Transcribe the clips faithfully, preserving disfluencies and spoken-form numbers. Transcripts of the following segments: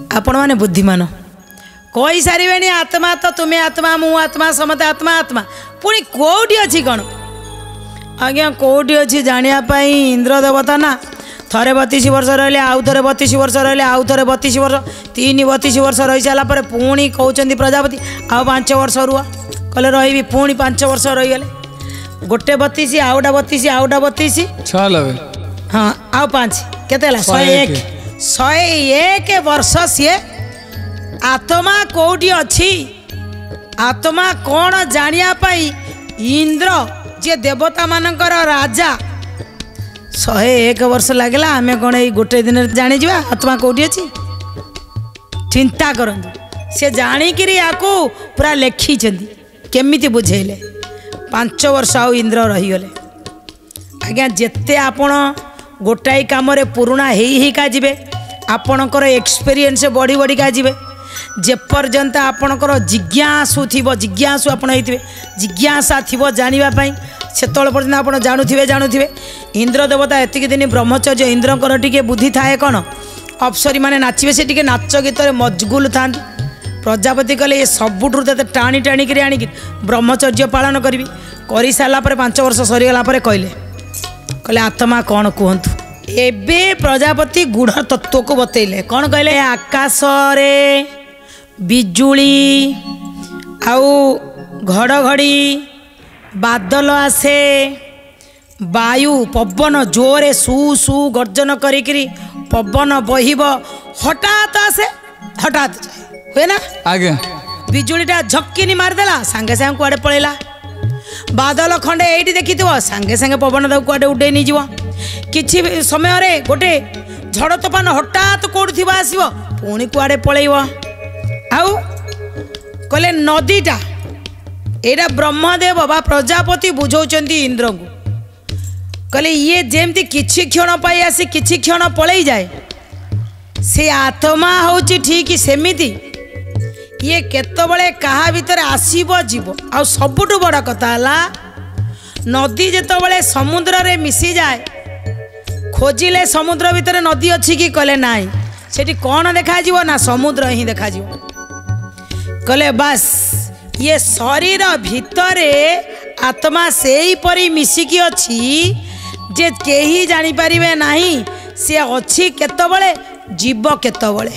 आपण मैंने बुद्धिमान कही सारे आत्मा तो तुम्हें आत्मा मु आत्मा समते आत्मा आत्मा पुणी कौटी अच्छी कौन आज्ञा कौटी अच्छी जानापी इंद्र देवता ना थरे बतीस वर्ष रही आउ थे बतीस वर्ष रही आउ थे बतीस वर्ष तीन बतीस वर्ष रही सारापर पुणी कहते प्रजापति आउ पांच वर्ष रुआ कहले रही पुणी पांच वर्ष रहीगले गोटे बतीस आउटा बतीस आउटा बतीस हाँ आउ पाँच केते शहे एक शहे एक वर्ष सी आत्मा कौटी अच्छी आत्मा कौन जानापी इंद्र जे देवता मानकर राजा शहे एक वर्ष लगला आमे कौन ये गोटे दिन जानी जा आत्मा कौटी अच्छी चिंता करंतु से जाणिकी या पूरा लेखी केमिति बुझेले पांच वर्ष आउ इंद्र रहीगले आज्ञा जेते आपण गोटाई कम पुराणा होइका जीवे आपणकर एक्सपीरियंस बढ़ी बढ़ी का जीवे जेपर्यंत आपणकर जिज्ञासु थी जिज्ञासु आपण होइथिबे जिज्ञासा थी जानापी से पर्यटन आप जानुवे जानुवे इंद्र देवता एतिक दिन ब्रह्मचर्य इंद्रकर टिके बुद्धि थाए कौन अप्सरी माने नाचे से टिके नाच गीत मजगुल था प्रजापति कहले ये सबुठू ते टाणी टाणी कर आनिक ब्रह्मचर्य पालन करी कर सारापर पांच वर्ष सरीगला कहले कहले आत्मा कौन कहतु एबे प्रजापति गूढ़ तत्व को बतैले कौन कहले आकाश रे बिजुली आउ घड़घड़ी बादल आसे वायु पवन जोरे सु सु गर्जन करी पवन बहिब हठात आसे हठात हुए ना आगे बिजुलीटा झक्किनी मारदेला सांगे सांगे कुआडे पळेला बादल खंडे एठी देखी सांगे सांगे पवन ताको कुआडे उडे नहीं जीव किछि समय रे गोटे झड़ तोफान हठात कोड थिबा आसीबो पुणी कुआडे पळेइबो आउ कहले नदीटा एटा ब्रह्मदेव बा प्रजापति बुझौचंती इंद्र को कहले ये जेमती किछि क्षण पाई आसी किछि क्षण पळेई जाए से आत्मा होची ठीक सेमिति ये केतबळे कहा भितर आसीबो जीव आ सबुठु बड़ कथा हला नदी जेतबळे समुद्र रे मिसी जाए खोजिले समुद्र भितर नदी अच्छी कि कहले नाई सेठी कौन देखा जीवो ना समुद्र ही देखा जीवो कहले बस ये शरीर भितरे आत्मा से ही परी मिसिकी अच्छी जे केही जानी परिबे नाही से अच्छी केतबळे जीव केतबळे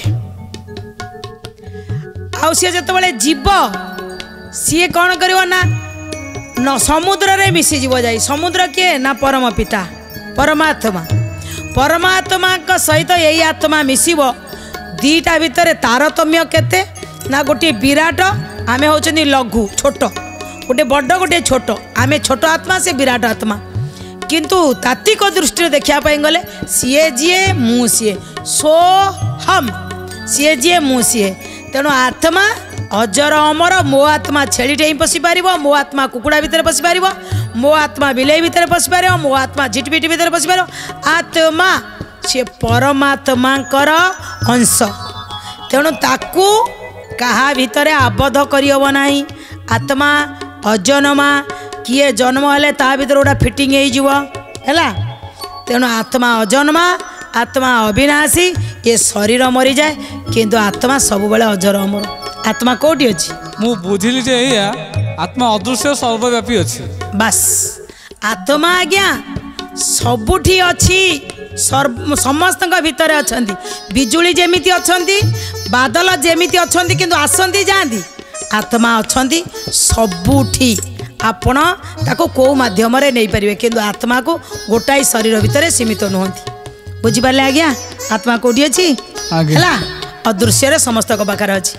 आउ सी जेतबळे जीव सी कौन करिवो ना न समुद्र रे मिसी जीव जाई समुद्र के ना परम पिता परमात्मा परमात्मा का सहित यही आत्मा मिसिबो दीटा भितर तारतम्य केते ना गोटे विराट आमे होचनी लघु छोट गोटे बड़ गोटे छोट आमे छोट आत्मा से विराट आत्मा किंतु तात्विक दृष्टि देखा गले सीए जीए मु सीए सो हम सीए जीए मु सीए तेणु आत्मा अजर अमर मो आत्मा छेली टे पशि पार मो आत्मा कुकुड़ा भितर पशि पार मो आत्मा बिलाई भितर पशि पार मो आत्मा झिटपिट भितर पशि पार आत्मा से परमात्मा अंश तेणु ताकू कहा भितर आबद्ध करहब नहीं आत्मा अजन्मा किए जन्म हेले ता भीतर गोटा फिटिंग है तेणु आत्मा अजन्मा आत्मा अविनाशी ये शरीर मरी जाए किंतु आत्मा सब बेले अजर अमर आत्मा कौटी अच्छी मु बुझिली जे या आत्मा अदृश्य सर्वव्यापी अच्छी बस आत्मा आज्ञा सबुठी अच्छी समस्त भितर अच्छा बिजुली जेमिति अच्छी बादल जेमिति अच्छा किंतु आसंती जाती आत्मा अच्छा सबुठी आपण ताको को माध्यम रे नहीं पारिबे किंतु आत्मा को गोटाई शरीर भितर सीमित नुहंती बुझी पाले आज्ञा आत्मा कोठी अछि हला अदृश्य रे समस्त को पाखर अछि।